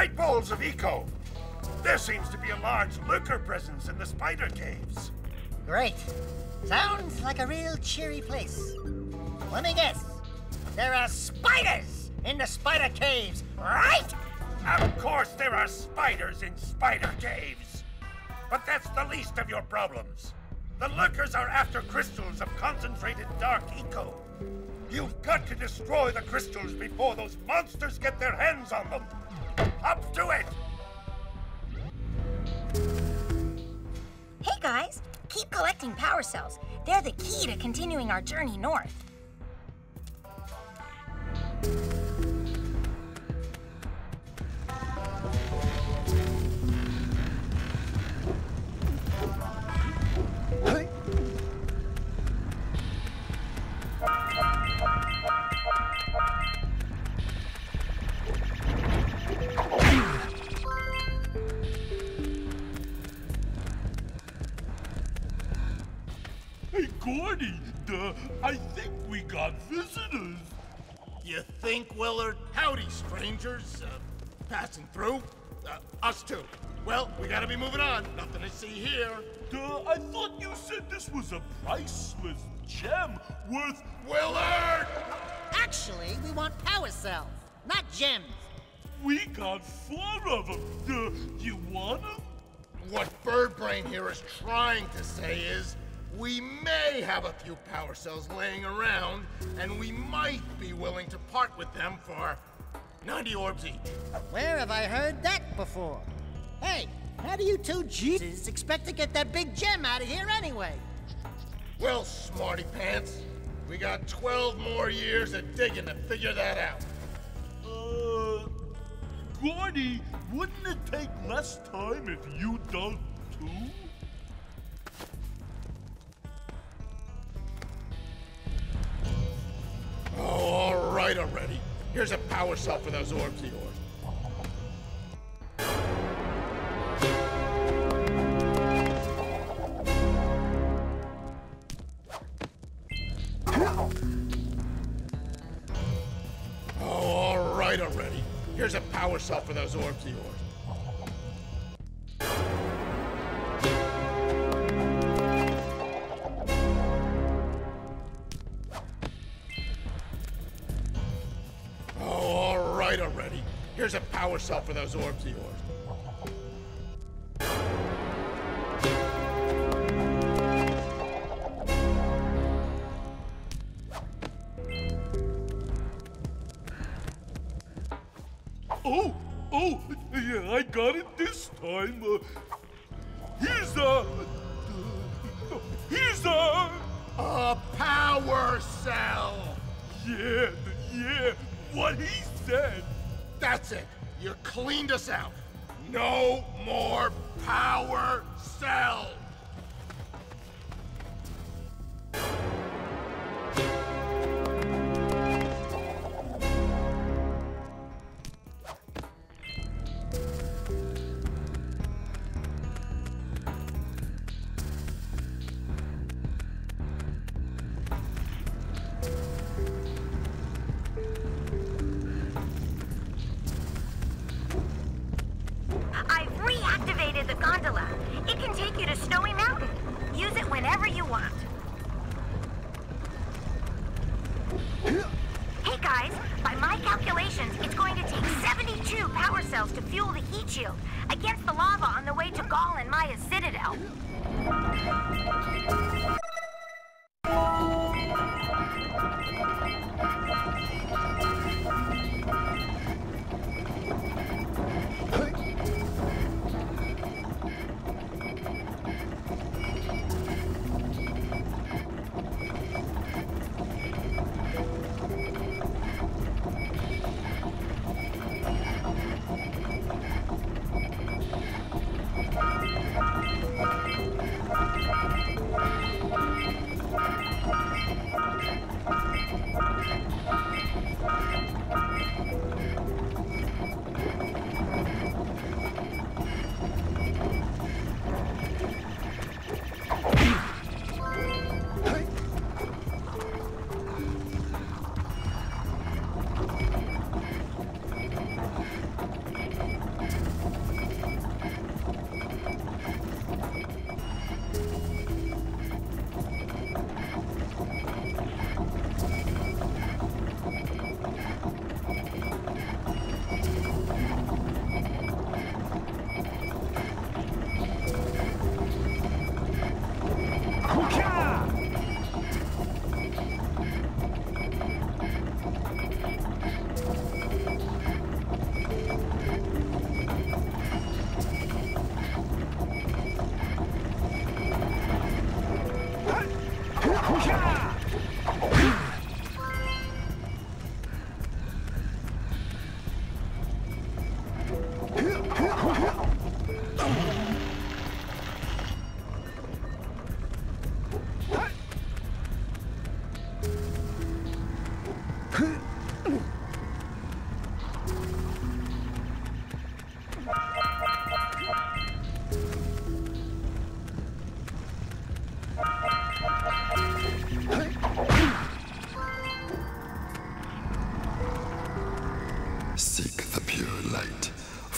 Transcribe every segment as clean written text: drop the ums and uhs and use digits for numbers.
Great balls of eco! There seems to be a large lurker presence in the spider caves. Great. Sounds like a real cheery place. Let me guess. There are spiders in the spider caves, right? Of course there are spiders in spider caves. But that's the least of your problems. The lurkers are after crystals of concentrated dark eco. You've got to destroy the crystals before those monsters get their hands on them. Up to it! Hey guys, keep collecting power cells. They're the key to continuing our journey north. Hey, Gordy, I think we got visitors. You think, Willard? Howdy, strangers. Passing through? Us too. Well, we gotta be moving on. Nothing to see here. I thought you said this was a priceless gem worth... Willard! Actually, we want power cells, not gems. We got 4 of them. You want them? What Birdbrain here is trying to say is, we may have a few power cells laying around, and we might be willing to part with them for 90 orbs each. Where have I heard that before? Hey, how do you two Jesus expect to get that big gem out of here anyway? Well, smarty pants, we got 12 more years of digging to figure that out. Gordy, wouldn't it take less time if you dug too? Oh, all right already. Here's a power cell for those orbs of yours. Oh, all right already. Here's a power cell for those orbs of yours. Already. Here's a power cell for those orbs of yours. Oh, yeah, I got it this time. Here's a power cell! Yeah, what he said. That's it. You cleaned us out. No more power cells! The gondola. It can take you to Snowy Mountain. Use it whenever you want. Hey guys, by my calculations, it's going to take 72 power cells to fuel the heat shield against the lava on the way to Gaul and Maya's citadel.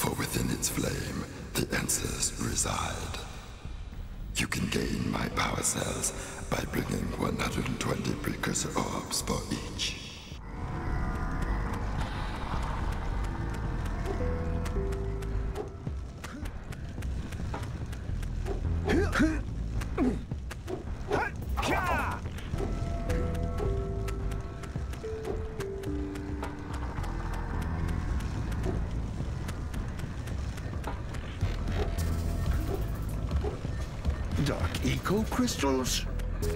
For within its flame, the answers reside. You can gain my power cells by bringing 120 precursor orbs for each. Dark eco crystals?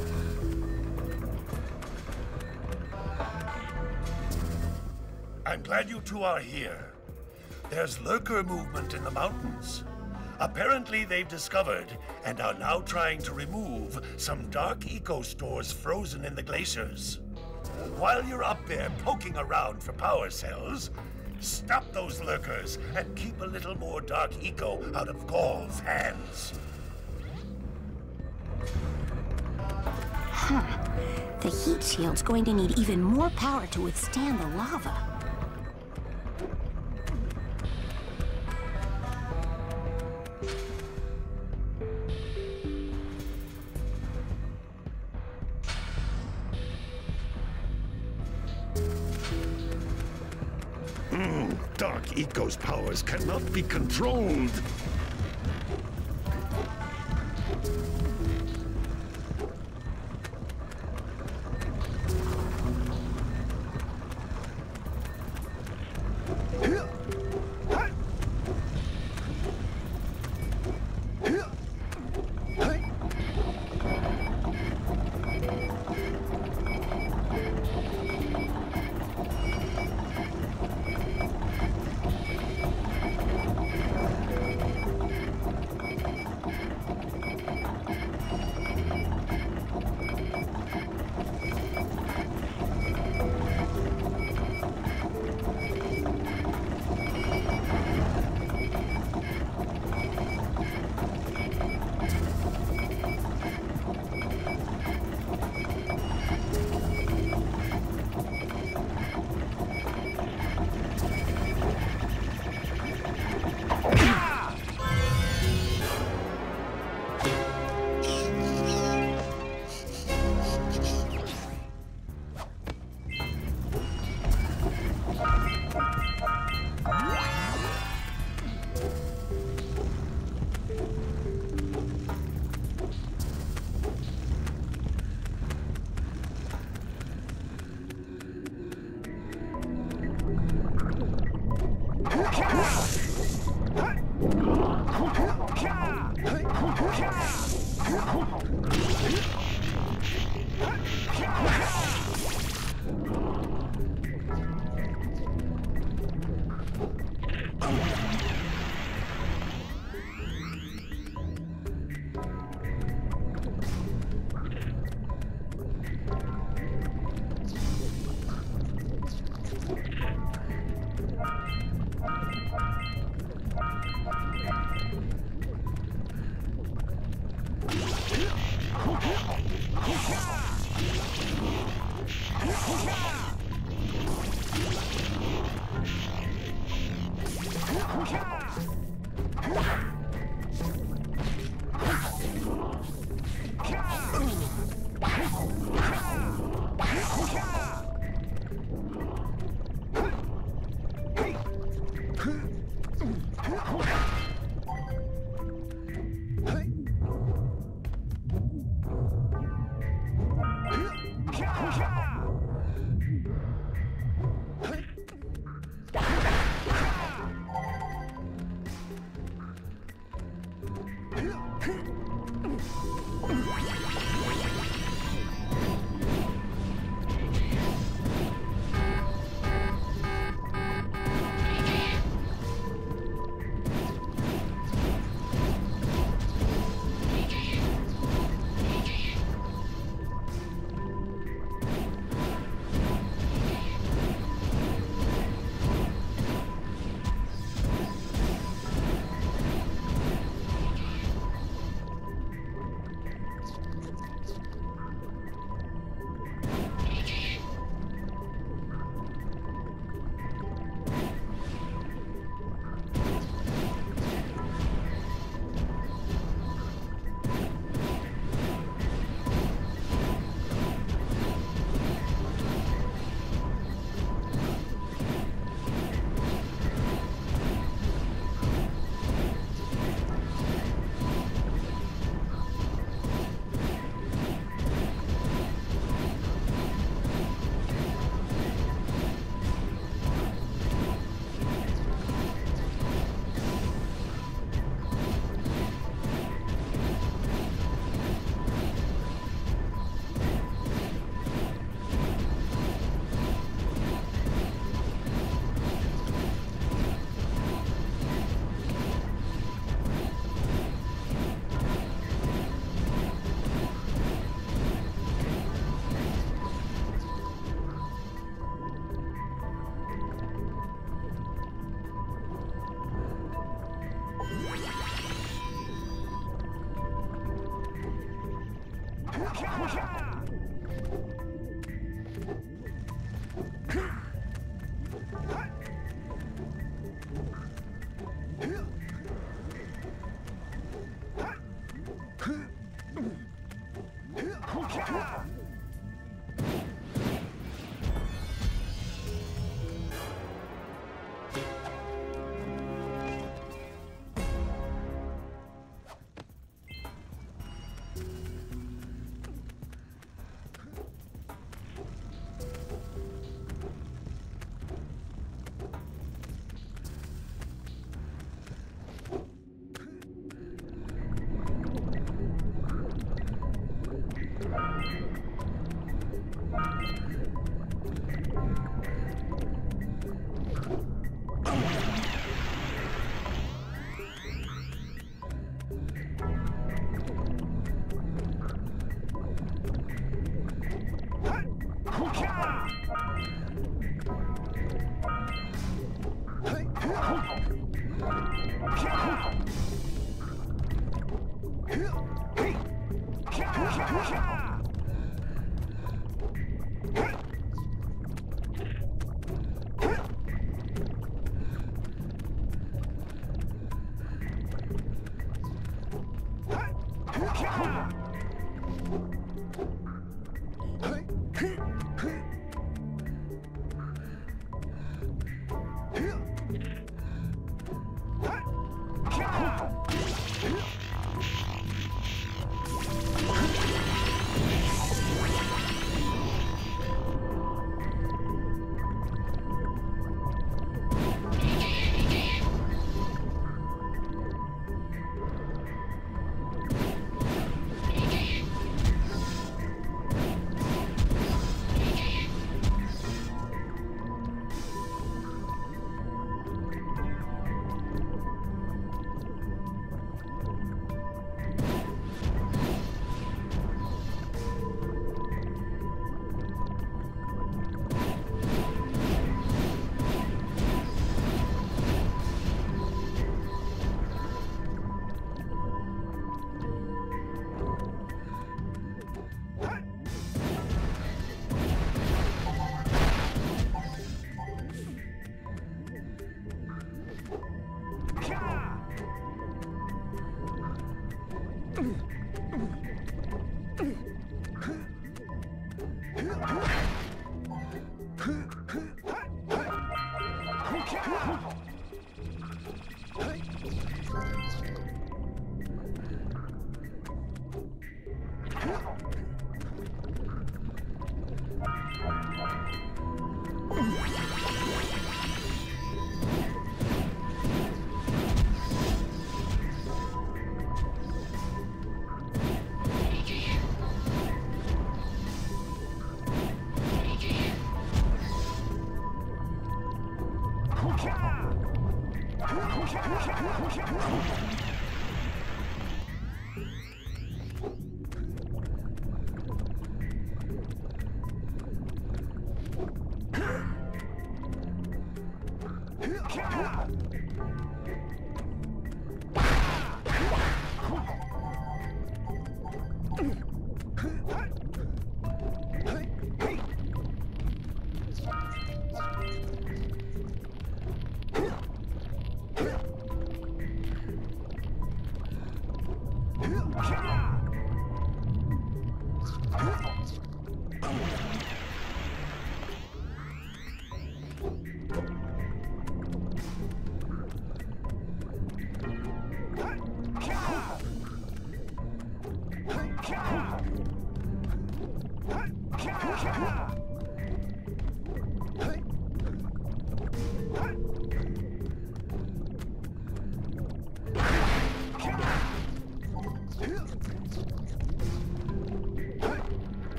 I'm glad you two are here. There's lurker movement in the mountains. Apparently they've discovered and are now trying to remove some dark eco stores frozen in the glaciers. While you're up there poking around for power cells, stop those lurkers and keep a little more dark eco out of Gaul's hands. Huh. The heat shield's going to need even more power to withstand the lava. Dark Eco's powers cannot be controlled.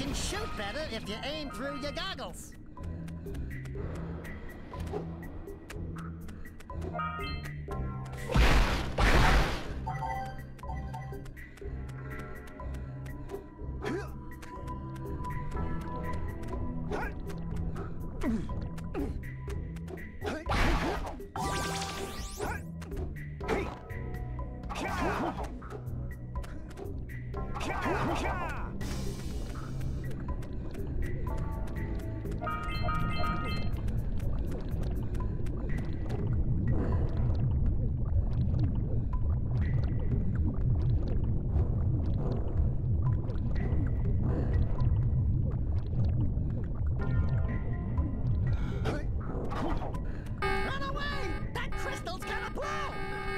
can shoot better if you aim through your goggles. Run away! That crystal's gonna blow!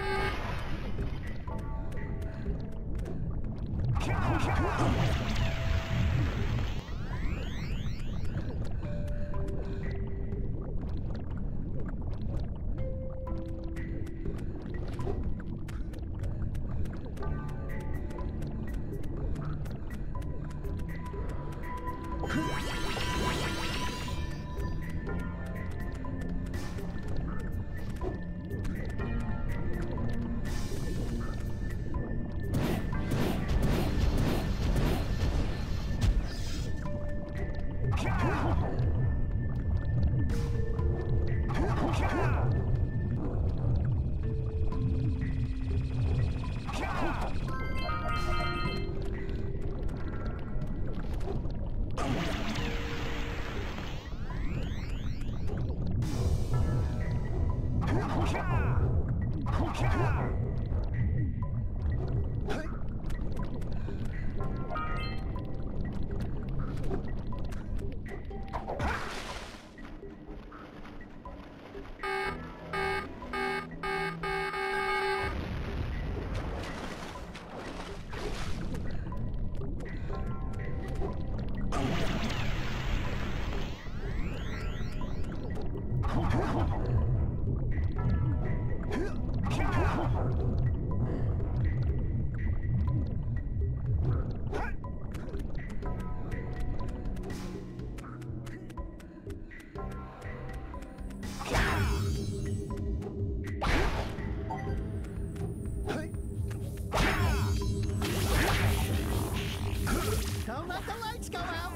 Don't let the lights go out!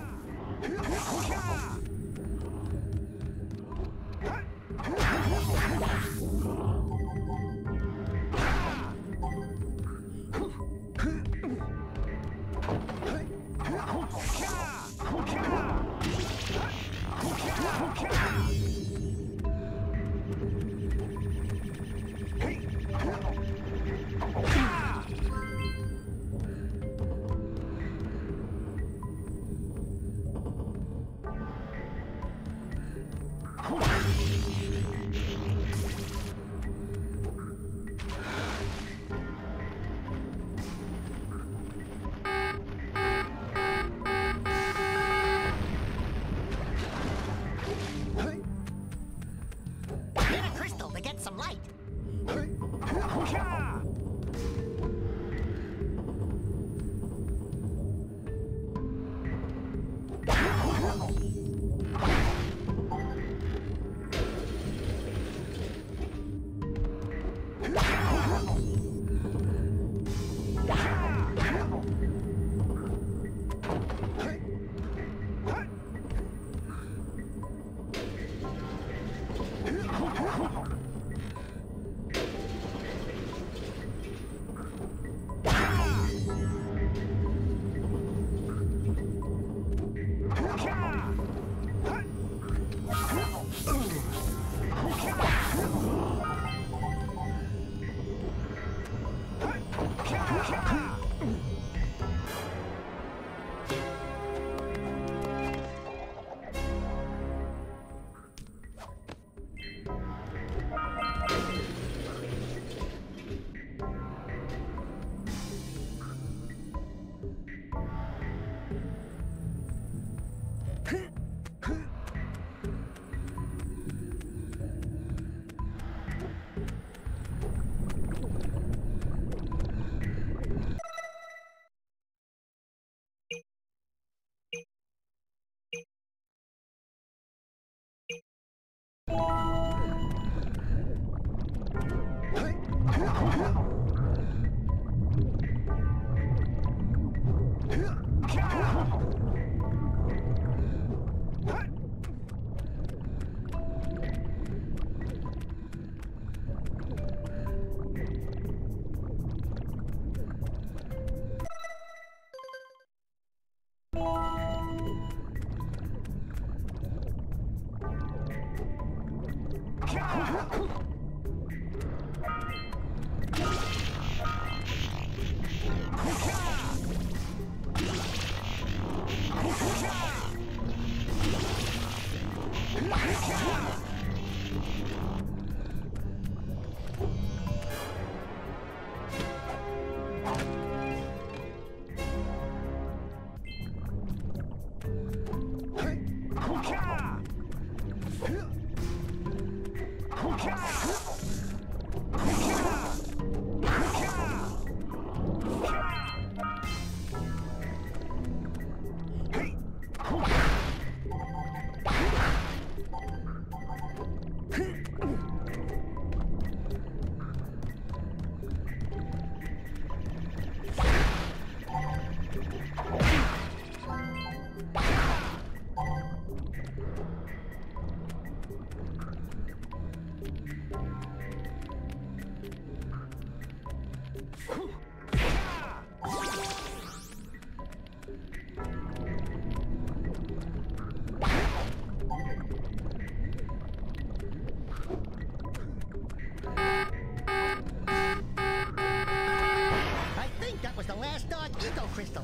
Need a crystal to get some light. Crystal.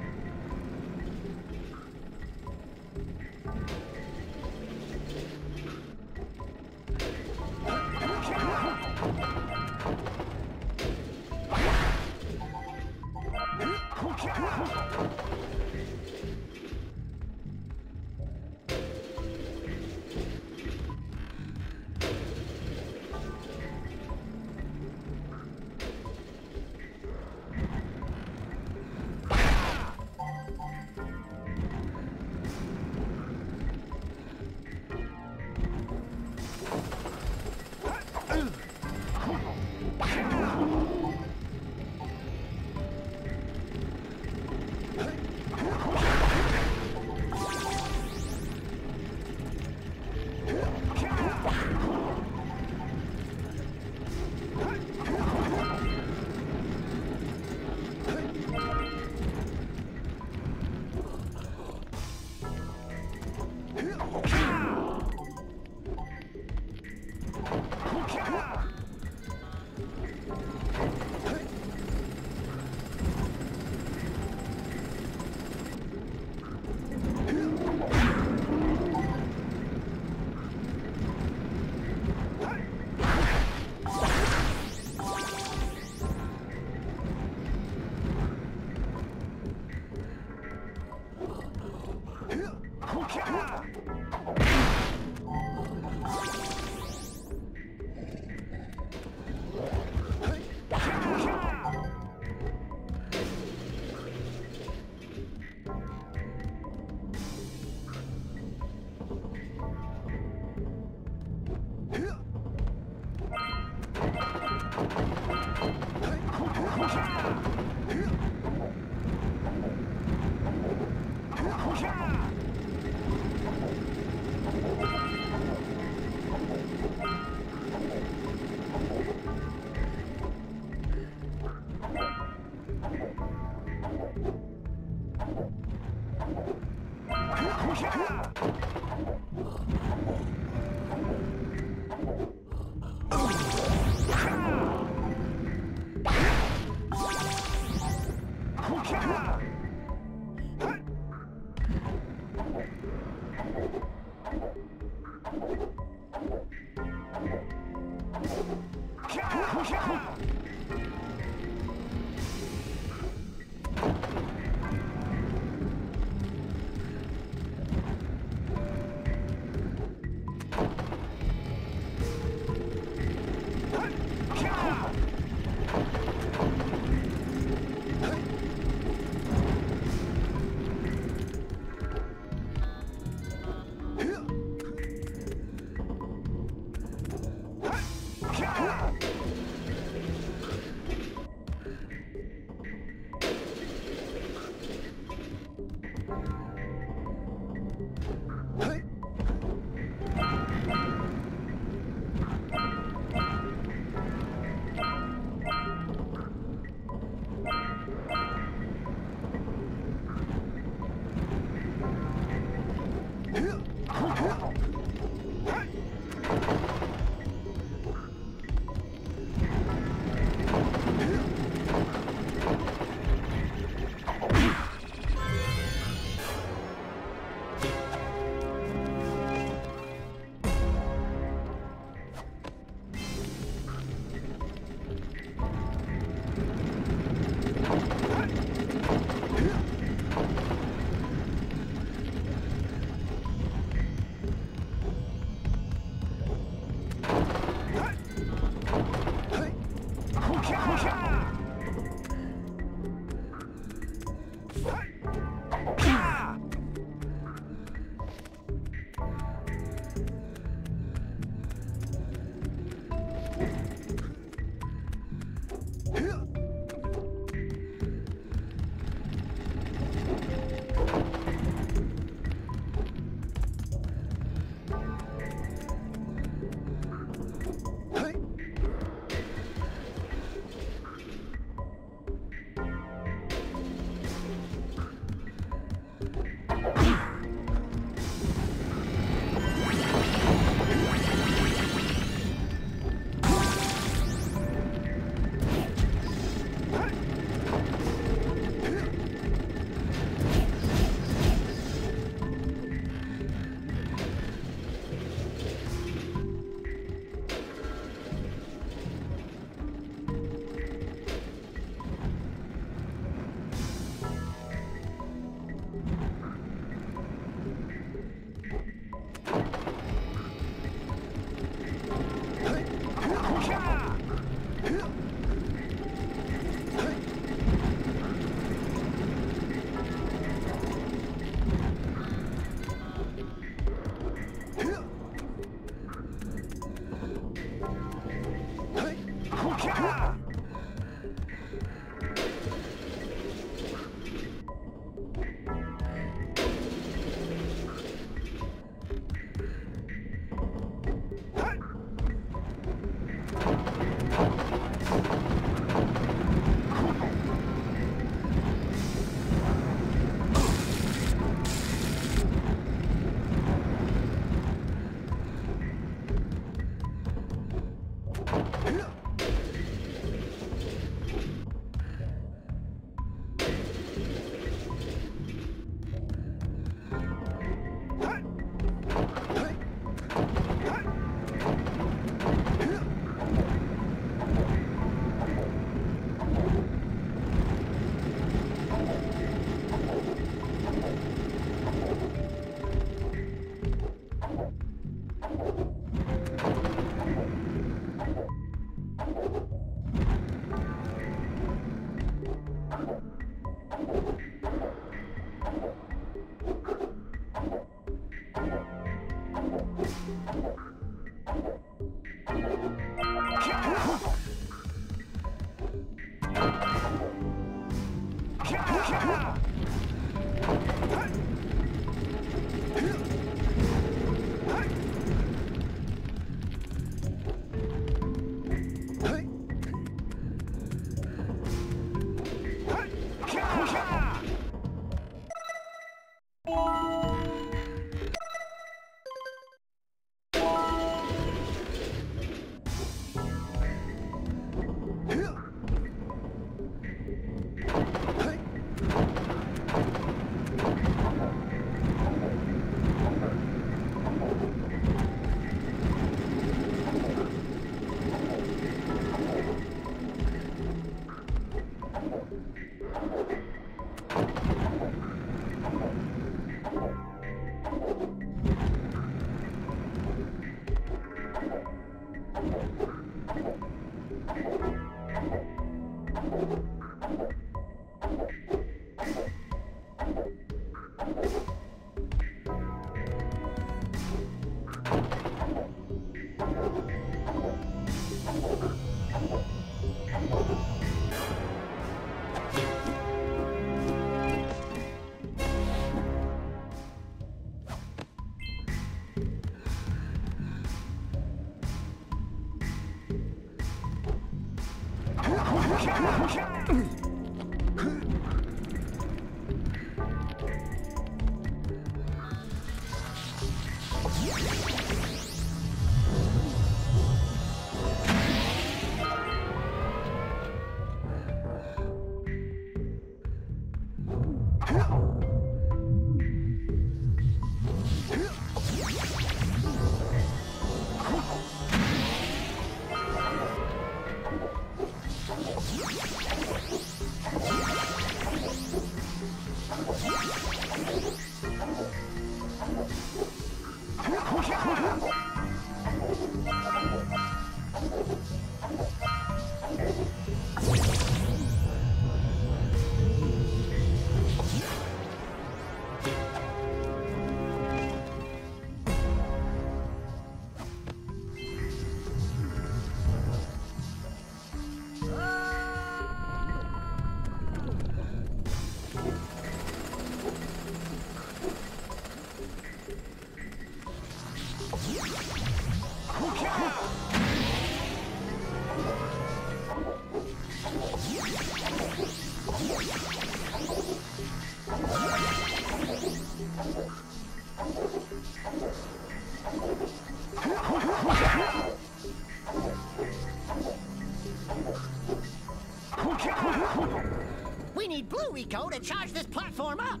We need Blue Eco to charge this platform up.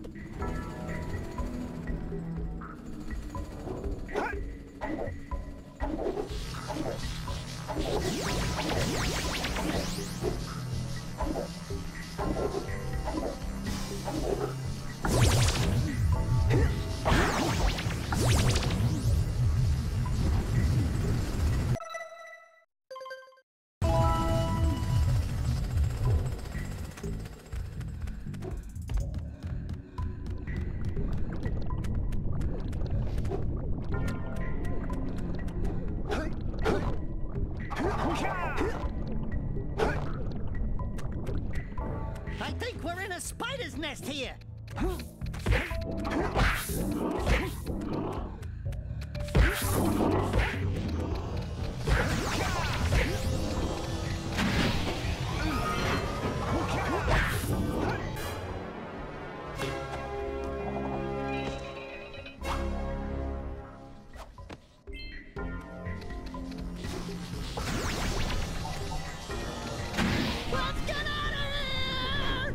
I think we're in a spider's nest here. Let's get out of here!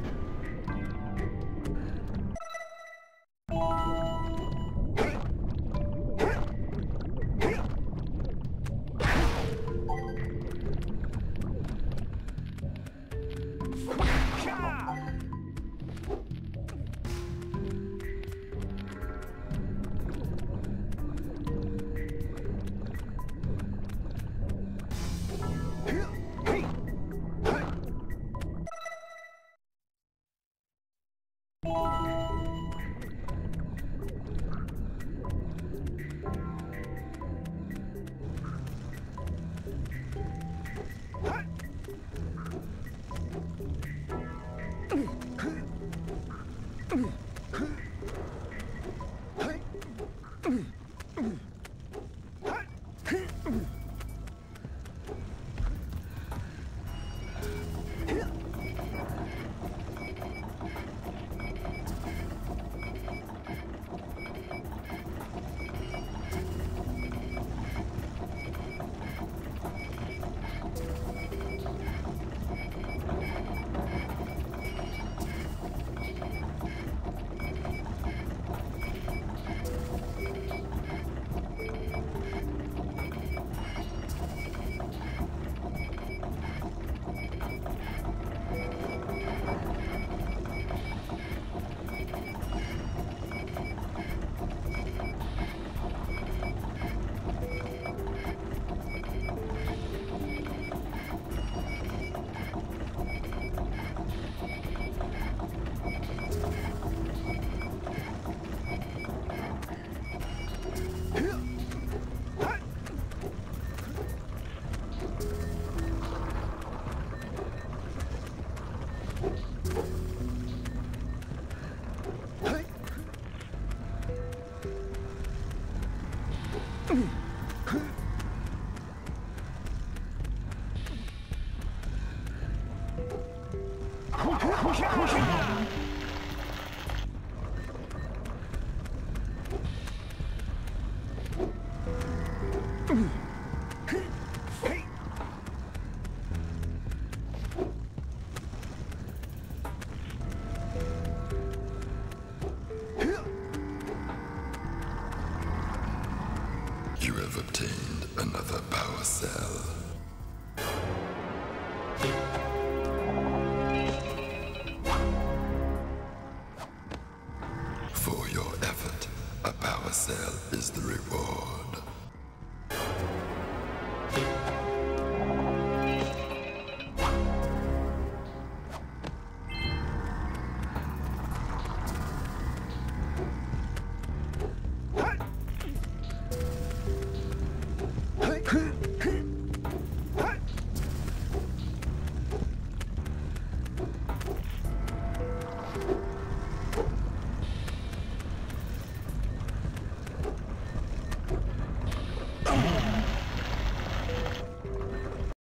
You have obtained another power cell. For your effort, a power cell is the reward.